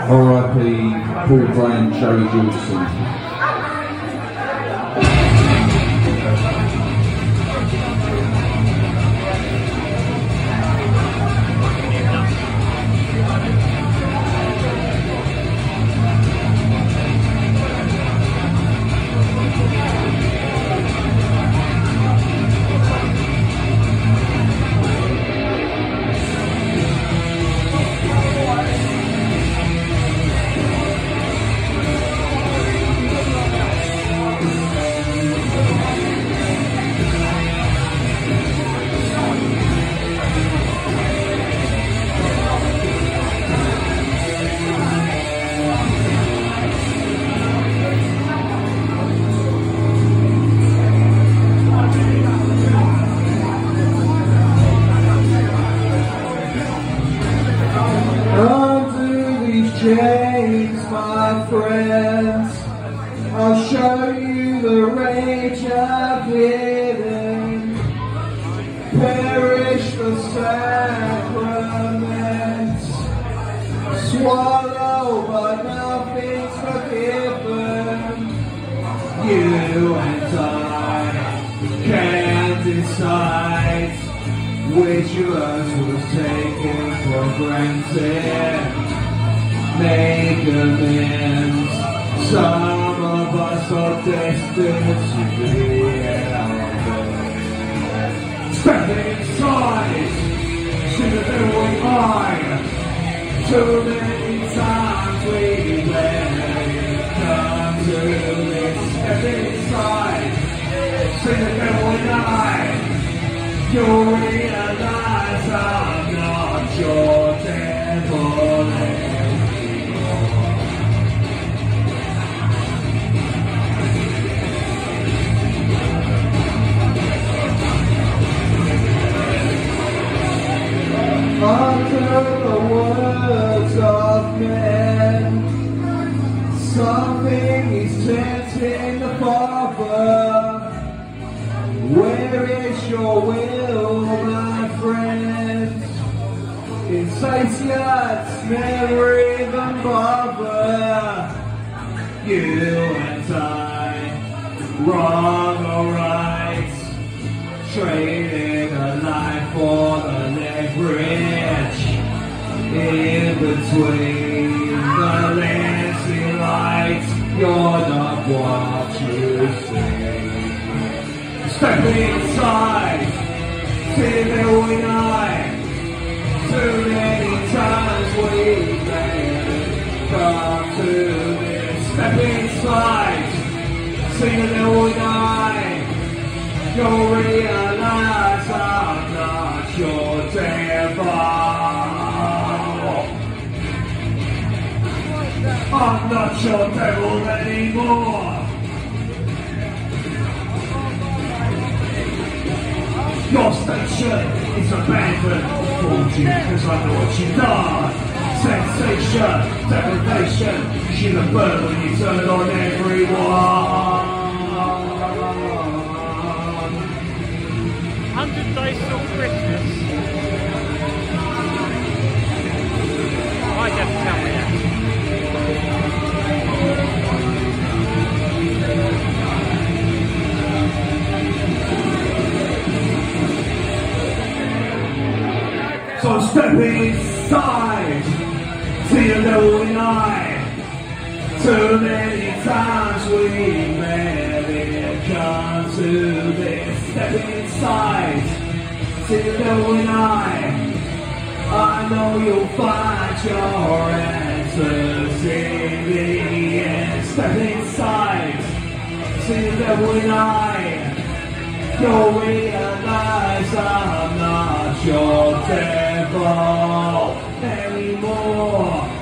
R.I.P. Paul Graham, Joey Jordison. James, my friends, I'll show you the rage of living. Perish the sacraments, swallow but nothing's forgiven. You and I can't decide which of us was taken for granted. Make amends, some of us are destined to be out. Step inside, see the devil eye. Too many times we let it come to this. Step inside, see the devil eye. You'll realize I'm not your devil. After the words of men, something is tempting the Father. Where is your will, my friend? Insatiates never even bother. You and I, wrong or right, trading a life for the leverage. In between the lancing lights, you're not what you see. Step inside, see the devil eye. Too many times we've come to this. Step inside, see the devil eye. You'll realize I'm not your devil. I'm not your devil anymore. Your station is abandoned. Told you because I know what you've done. Sensation, degradation. She's a burn when you turn on everyone. 100 days till Christmas. I just tell me that. So step inside, see the devil in eye. Too many times we let it come to this. Step inside, see the devil in eye. I know you'll find your answers in the end. Step inside, see the devil in eye. You'll realize I'm not your devil anymore.